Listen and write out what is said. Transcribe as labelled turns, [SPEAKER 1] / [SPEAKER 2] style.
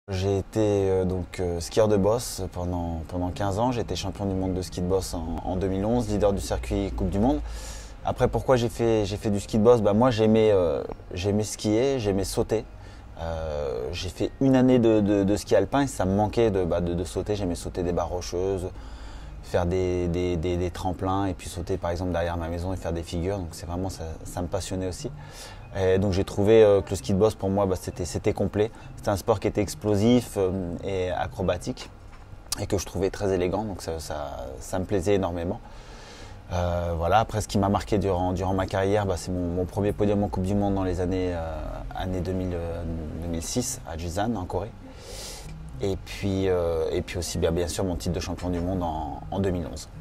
[SPEAKER 1] J'ai été skieur de boss pendant 15 ans. J'ai été champion du monde de ski de boss en 2011, leader du circuit Coupe du Monde. Après, pourquoi j'ai fait du ski de boss? Moi, j'aimais skier, j'aimais sauter. J'ai fait une année de ski alpin et ça me manquait de sauter. J'aimais sauter des barres rocheuses, faire des tremplins et puis sauter par exemple derrière ma maison et faire des figures. Donc c'est vraiment ça me passionnait aussi. Et donc j'ai trouvé que le ski de boss pour moi c'était complet. C'était un sport qui était explosif et acrobatique et que je trouvais très élégant. Donc ça me plaisait énormément. Voilà. Après, ce qui m'a marqué durant ma carrière, c'est mon premier podium en Coupe du Monde dans les années 2006 à Busan en Corée. Et puis aussi bien sûr mon titre de champion du monde en 2011.